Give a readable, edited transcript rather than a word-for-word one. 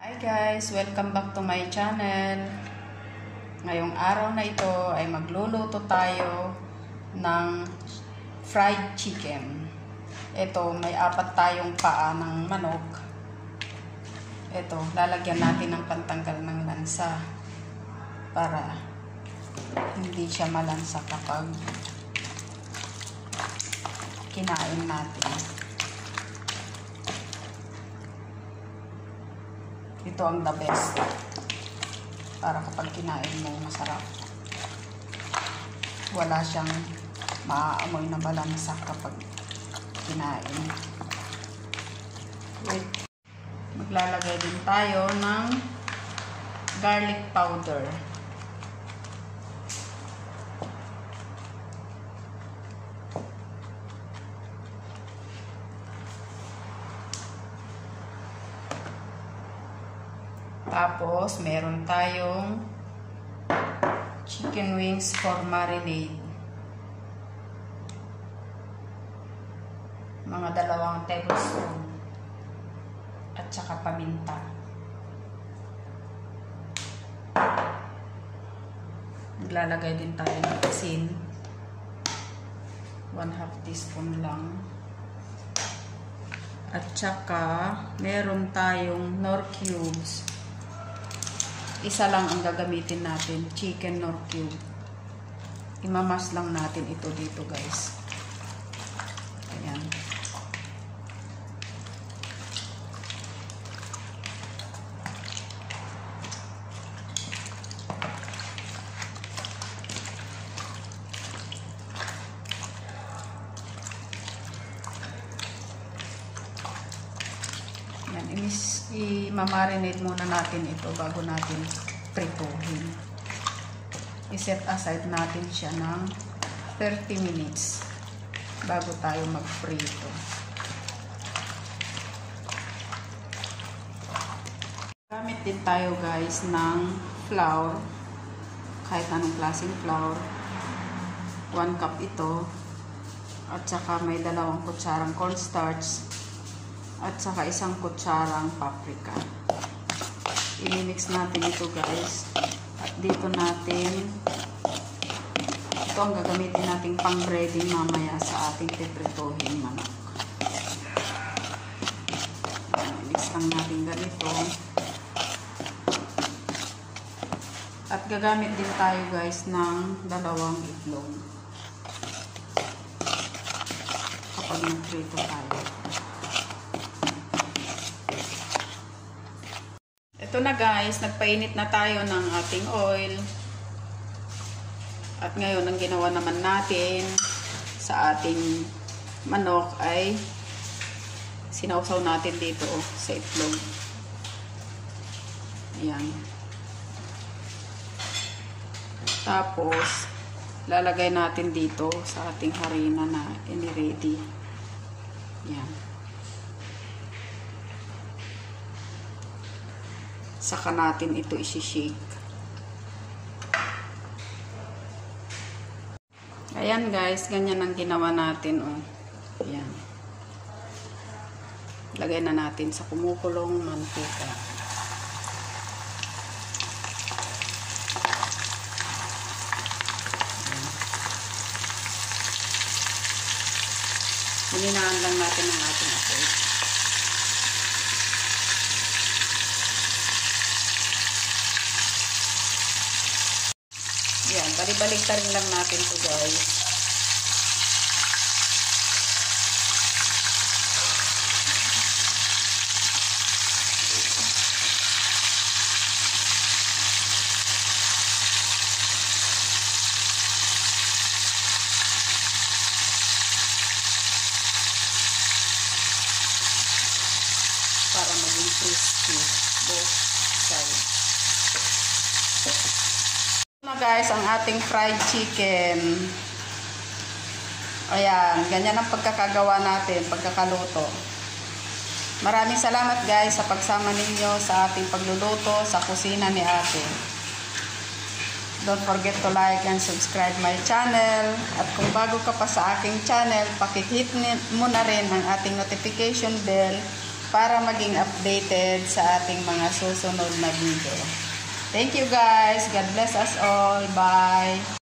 Hi guys! Welcome back to my channel. Ngayong araw na ito ay magluluto tayo ng fried chicken. Ito, may 4 tayong paa ng manok. Ito, lalagyan natin ng pantanggal ng lansa para hindi siya malansa kapag kinain natin. Ito ang the best para kapag kinain mo masarap. Wala siyang maaamoy na balansa kapag kinain. Wait. Maglalagay din tayo ng garlic powder. Tapos, meron tayong chicken wings for marinade. Mga 2 tablespoon. At saka paminta. Maglalagay din tayo ng asin. 1/2 teaspoon lang. At saka, meron tayong Knorr cubes. Isa lang ang gagamitin natin, chicken Knorr cube. Imamas lang natin ito dito, guys. Ayan. I-marinate muna natin ito bago natin prituhin. I-set aside natin siya ng 30 minutes bago tayo mag-prito. Gamit din tayo guys ng flour, kahit anong klaseng flour. 1 cup ito, at saka may 2 kutsarang cornstarch, at saka 1 kutsarang paprika. I-mix natin ito guys. At dito natin, ito ang gagamitin nating pang breading mamaya sa ating piprituhin manok. I-mix lang natin ganito. At gagamit din tayo guys ng 2 itlog kapag nagprito tayo. Ito na guys, nagpainit na tayo ng ating oil. At ngayon, ang ginawa naman natin sa ating manok ay sinawsaw natin dito sa itlog. Ayan. Tapos, lalagay natin dito sa ating harina na ini-ready. Ayan. Saka natin ito isi-shake. Ayan guys, ganyan ang ginawa natin. Oh. Ayan. Lagay na natin sa kumukulong mantika. Hininaan lang natin ang ating apoy. Yan, balik-baliktarin lang natin ito guys. Para maging crispy both sides. Guys, ang ating fried chicken. Ayan, ganyan ang pagkakagawa natin, pagkakaluto. Maraming salamat guys sa pagsama ninyo sa ating pagluluto sa kusina ni Ate. Don't forget to like and subscribe my channel. At kung bago ka pa sa aking channel, pakihit mo na rin ang ating notification bell para maging updated sa ating mga susunod na video. Thank you guys. God bless us all. Bye.